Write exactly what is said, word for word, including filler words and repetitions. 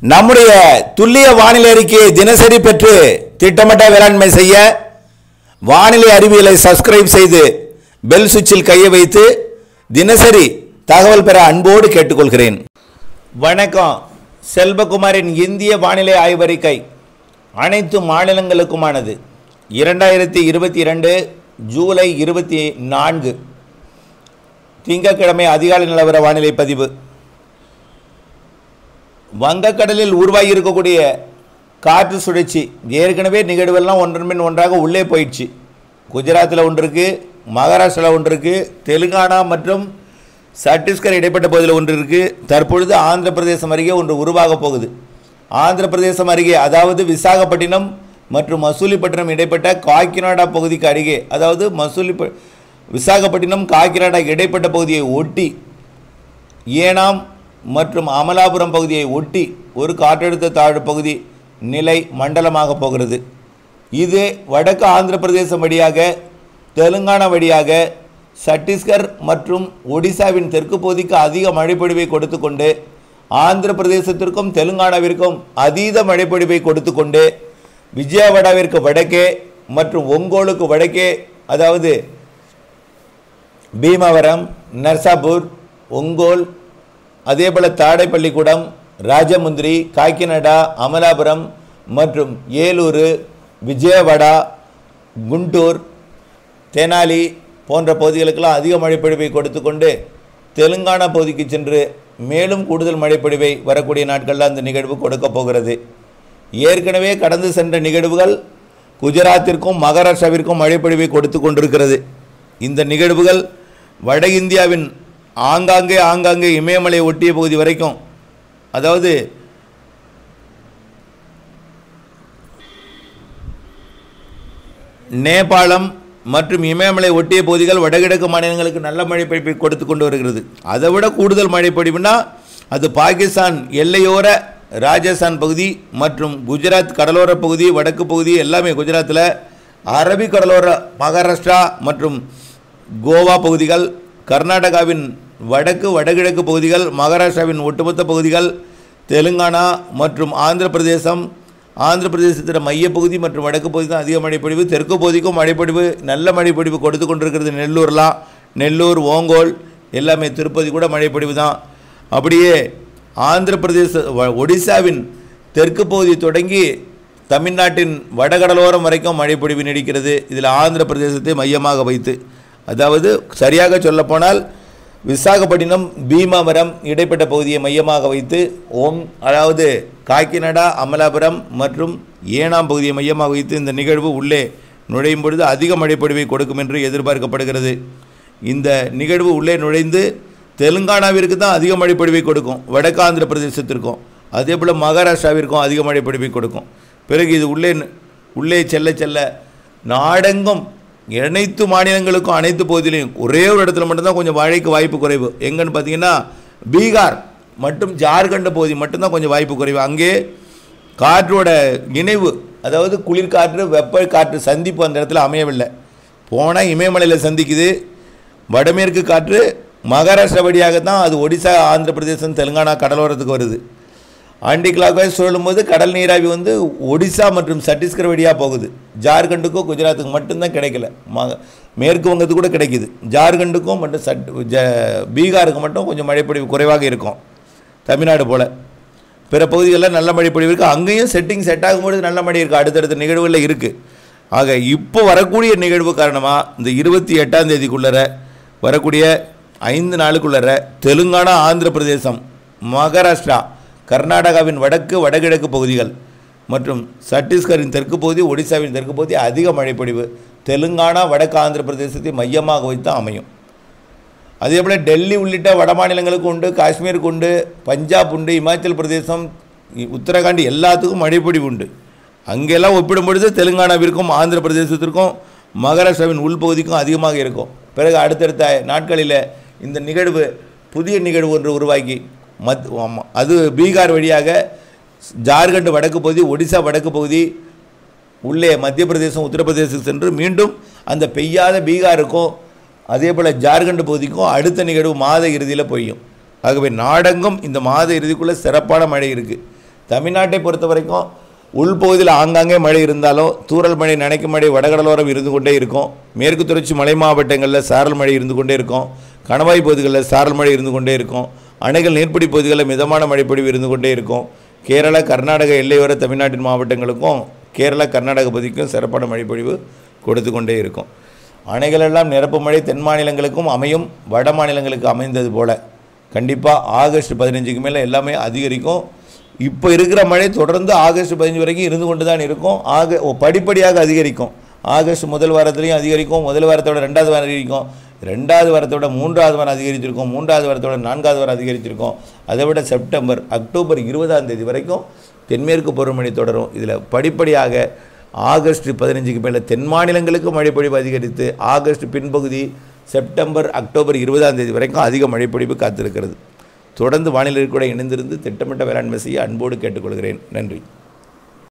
நம்முடைய துல்லிய வானிலை அறிக்கையை தினசரி பெற்று திட்டமிட்ட வேளாண்மை செய்ய வானிலை அறிவியலை சப்ஸ்கிரைப் செய்து பெல் சுவிட்சில் கையை வைத்து தினசரி தகவல் பெற அன்போடு கேட்டுக்கொள்கிறேன். வணக்கம். செல்வகுமாரின் இந்திய வானிலை ஆய்வறிக்கை அனைத்து மாநிலங்களுக்குமானது. இரண்டாயிரத்தி இருபத்தி இரண்டு ஜூலை இருபத்தி நான்கு திங்கட்கிழமை அதிகாலை நிலவர வானிலை பதிவு. வங்கக்கடலில் உருவாகி இருக்கக்கூடிய காற்று சுழற்சி ஏற்கனவே நிகழ்வெல்லாம் ஒன்றன் பின் ஒன்றாக உள்ளே போயிடுச்சு. குஜராத்தில் ஒன்று இருக்குது, மகாராஷ்டிராவில் ஒன்று இருக்குது, தெலுங்கானா மற்றும் சத்தீஸ்கர் இடைப்பட்ட பகுதியில் ஒன்று இருக்குது. தற்பொழுது ஆந்திர பிரதேசம் அருகே ஒன்று உருவாக போகுது. ஆந்திர பிரதேசம் அருகே அதாவது விசாகப்பட்டினம் மற்றும் மசூலிப்பட்டினம் இடைப்பட்ட காக்கிநாடா பகுதிக்கு அருகே, அதாவது மசூலி விசாகப்பட்டினம் காக்கிநாடா இடைப்பட்ட பகுதியை ஒட்டி ஏனாம் மற்றும் அமலாபுரம் பகுதியை ஒட்டி ஒரு காற்றழுத்த தாழ்வு பகுதி நிலை மண்டலமாக போகிறது. இது வடக்கு ஆந்திர பிரதேசம் வழியாக தெலுங்கானா வழியாக சத்தீஸ்கர் மற்றும் ஒடிசாவின் தெற்கு பகுதிக்கு அதிக மழைப்பொழிவை கொடுத்து கொண்டு ஆந்திர பிரதேசத்திற்கும் தெலுங்கானாவிற்கும் அதீத மழைப்பொழிவை கொடுத்து கொண்டு விஜயவாடாவிற்கு வடக்கே மற்றும் ஒங்கோலுக்கு வடக்கே, அதாவது பீமாவரம், நர்சாபூர், ஒங்கோல், அதேபோல் தாடைப்பள்ளிக்கூடம், ராஜமுந்திரி, காக்கிநாடா, அமலாபுரம் மற்றும் ஏலூர், விஜயவாடா, குண்டூர், தெனாலி போன்ற பகுதிகளுக்கெல்லாம் அதிக மழைப்பொழிவை கொடுத்து கொண்டு தெலுங்கானா பகுதிக்கு சென்று மேலும் கூடுதல் மழைப்பொழிவை வரக்கூடிய நாட்களில் அந்த நிகழ்வு கொடுக்க போகிறது. ஏற்கனவே கடந்து சென்ற நிகழ்வுகள் குஜராத்திற்கும் மகாராஷ்டிராவிற்கும் மழைப்பொழிவை கொடுத்து கொண்டிருக்கிறது. இந்த நிகழ்வுகள் வட இந்தியாவின் ஆங்காங்கே ஆங்காங்கே இமயமலை ஒட்டிய பகுதி வரைக்கும், அதாவது நேபாளம் மற்றும் இமயமலை ஒட்டிய பகுதிகள் வடகிழக்கு மாநிலங்களுக்கு நல்ல மழைப்பொழிவை கொடுத்து கொண்டு வருகிறது. அதை விட கூடுதல் மழைப்பொழிவுனா அது பாகிஸ்தான் எல்லையோர ராஜஸ்தான் பகுதி மற்றும் குஜராத் கடலோர பகுதி, வடக்கு பகுதி எல்லாமே. குஜராத்தில் அரபிக் கடலோர மகாராஷ்டிரா மற்றும் கோவா பகுதிகள், கர்நாடகாவின் வடக்கு வடகிழக்கு பகுதிகள், மகாராஷ்டிராவின் ஒட்டுமொத்த பகுதிகள், தெலுங்கானா மற்றும் ஆந்திர பிரதேசம், ஆந்திர பிரதேசத்தின் மையப்பகுதி மற்றும் வடக்கு பகுதி தான் அதிக மழைப்பொழிவு. தெற்கு பகுதிக்கும் மழைப்பொழிவு நல்ல மழைப்பொழிவு கொடுத்து கொண்டிருக்கிறது. நெல்லூர்லாம், நெல்லூர், ஓங்கோல் எல்லாமே, திருப்பதி கூட மழைப்பொழிவு தான். அப்படியே ஆந்திர பிரதேச ஒடிசாவின் தெற்கு பகுதி தொடங்கி தமிழ்நாட்டின் வடகடலோரம் வரைக்கும் மழைப்பொழிவு நீடிக்கிறது. இதில் ஆந்திர பிரதேசத்தை மையமாக வைத்து, அதாவது சரியாக சொல்லப்போனால் விசாகப்பட்டினம் பீமாவரம் இடைப்பட்ட பகுதியை மையமாக வைத்து ஓம் அதாவது காக்கிநாடா, அமலாபுரம் மற்றும் ஏனாம் பகுதியை மையமாக வைத்து இந்த நிகழ்வு உள்ளே நுழையும் பொழுது அதிக மழைப்பொழிவை கொடுக்கும் என்று எதிர்பார்க்கப்படுகிறது. இந்த நிகழ்வு உள்ளே நுழைந்து தெலுங்கானாவிற்கு தான் அதிக மழைப்பொழிவை கொடுக்கும், வடக்கு ஆந்திர பிரதேசத்திற்கும் அதே போல் மகாராஷ்டிராவிற்கும் அதிக மழைப்பொழிவை கொடுக்கும். பிறகு இது உள்ளே உள்ளே செல்ல செல்ல நாடெங்கும் அனைத்து மாநிலங்களுக்கும் அனைத்து பகுதியிலையும் ஒரே ஒரு இடத்துல மட்டும்தான் கொஞ்சம் மழைக்கு வாய்ப்பு குறைவு. எங்கன்னு பார்த்தீங்கன்னா பீகார் மற்றும் ஜார்க்கண்ட் பகுதி மட்டும்தான் கொஞ்சம் வாய்ப்பு குறைவு. அங்கே காற்றோட இணைவு, அதாவது குளிர்காற்று வெப்ப காற்று சந்திப்பு அந்த இடத்துல அமையவில்லை. போனால் இமயமலையில் சந்திக்குது. வடமேற்கு காற்று மகாராஷ்டிரா வழியாக தான் அது ஒடிசா, ஆந்திர பிரதேசம், தெலுங்கானா கடலோரத்துக்கு வருது. ஆண்டி கிளாக் வைஸ் சொல்லும்போது கடல் நீராவி வந்து ஒடிசா மற்றும் சத்தீஸ்கர் வழியாக போகுது. ஜார்க்கண்டுக்கும் குஜராத்துக்கு மட்டும்தான் கிடைக்கல, ம மேற்கு வங்கத்துக்கு கூட கிடைக்கிது. ஜார்க்கண்டுக்கும் மட்டும் சட் ஜ பீகாருக்கு மட்டும் கொஞ்சம் மழைப்பொழிவு குறைவாக இருக்கும், தமிழ்நாடு போல். பிற பகுதிகளில் நல்ல மழைப்பொழிவு இருக்குது. அங்கேயும் செட்டிங் செட் ஆகும்போது நல்ல மழை இருக்குது, அடுத்தடுத்த நிகழ்வுகளில் இருக்குது. ஆக இப்போ வரக்கூடிய நிகழ்வு காரணமாக இந்த இருபத்தி எட்டாம் தேதிக்குள்ளர வரக்கூடிய ஐந்து நாளுக்குள்ளர தெலுங்கானா, ஆந்திர பிரதேசம், மகாராஷ்டிரா, கர்நாடகாவின் வடக்கு வடகிழக்கு பகுதிகள் மற்றும் சத்தீஸ்கரின் தெற்கு பகுதி, ஒடிசாவின் தெற்கு பகுதி அதிக மழைப்பொழிவு தெலுங்கானா, வடக்கு ஆந்திர பிரதேசத்தை மையமாக வைத்து அமையும். அதே போல் டெல்லி உள்ளிட்ட வட மாநிலங்களுக்கு உண்டு, காஷ்மீருக்கு உண்டு, பஞ்சாப் உண்டு, இமாச்சல் பிரதேசம், உத்தரகாண்ட் எல்லாத்துக்கும் மழைப்பொழிவு உண்டு. அங்கெல்லாம் ஒப்பிடும்பொழுது தெலுங்கானாவிற்கும் ஆந்திர பிரதேசத்திற்கும் மகாராஷ்டிராவின் உள்பகுதிக்கும் அதிகமாக இருக்கும். பிறகு அடுத்தடுத்த நாட்களில் இந்த நிகழ்வு புதிய நிகழ்வு ஒன்று உருவாக்கி மத் அது பீகார் வழியாக ஜார்க்கண்ட் வடக்கு பகுதி, ஒடிசா வடக்கு பகுதி உள்ளே மத்திய பிரதேசம், உத்தரப்பிரதேசத்துக்கு சென்று மீண்டும் அந்த பெய்யாத பீகாருக்கும் அதே போல் ஜார்க்கண்ட் பகுதிக்கும் அடுத்த நிகழ்வு மாத இறுதியில் பொய்யும். ஆகவே நாடெங்கும் இந்த மாத இறுதிக்குள்ளே சிறப்பான மழை இருக்குது. தமிழ்நாட்டை பொறுத்த வரைக்கும் உள்பகுதியில் ஆங்காங்கே மழை இருந்தாலும் தூறல் மழை நனைக்கும் மழை வடகடலோரம் இருந்து கொண்டே இருக்கும். மேற்கு தொடர்ச்சி மலை மாவட்டங்களில் சாரல் மழை இருந்து கொண்டே இருக்கும். கணவாய் பகுதிகளில் சாரல் மழை இருந்து கொண்டே இருக்கும். அணைகள் நீர்ப்பிடி பகுதிகளில் மிதமான மழைப்பொழிவு இருந்து கொண்டே இருக்கும். கேரளா கர்நாடக எல்லையோர தமிழ்நாட்டின் மாவட்டங்களுக்கும் கேரளா கர்நாடக பகுதிக்கும் சிறப்பான மழைப்பொழிவு கொடுத்து கொண்டே இருக்கும். அணைகளெல்லாம் நிரப்பு மழை தென் மாநிலங்களுக்கும் அமையும், வட மாநிலங்களுக்கு அமைந்தது போல் கண்டிப்பாக ஆகஸ்ட் பதினஞ்சுக்கு மேலே எல்லாமே அதிகரிக்கும். இப்போ இருக்கிற மழை தொடர்ந்து ஆகஸ்ட் பதினஞ்சு வரைக்கும் இருந்து கொண்டு தான் இருக்கும். ஆக படிப்படியாக அதிகரிக்கும். ஆகஸ்ட் முதல் வாரத்துலேயும் அதிகரிக்கும், முதல் வாரத்தோட ரெண்டாவது வாரம் அதிகரிக்கும், ரெண்டாவது வாரத்தோட மூன்றாவது வாரம் அதிகரிச்சிருக்கும், மூன்றாவது வாரத்தோட நான்காவது வாரம் அதிகரிச்சிருக்கும். அதை விட செப்டம்பர் அக்டோபர் இருபதாம் தேதி வரைக்கும் தென்மேற்கு பருவமழை தொடரும். இதில் படிப்படியாக ஆகஸ்ட் பதினஞ்சுக்கு மேலே தென் மாநிலங்களுக்கு மழைப்பொழிவு அதிகரித்து ஆகஸ்ட் பின்பகுதி செப்டம்பர் அக்டோபர் இருபதாம் தேதி வரைக்கும் அதிக மழைப்பொழிவு காத்திருக்கிறது. தொடர்ந்து வானிலை கூட இணைந்திருந்து திட்டமிட்ட வேளாண்மை செய்ய அன்போடு கேட்டுக்கொள்கிறேன். நன்றி.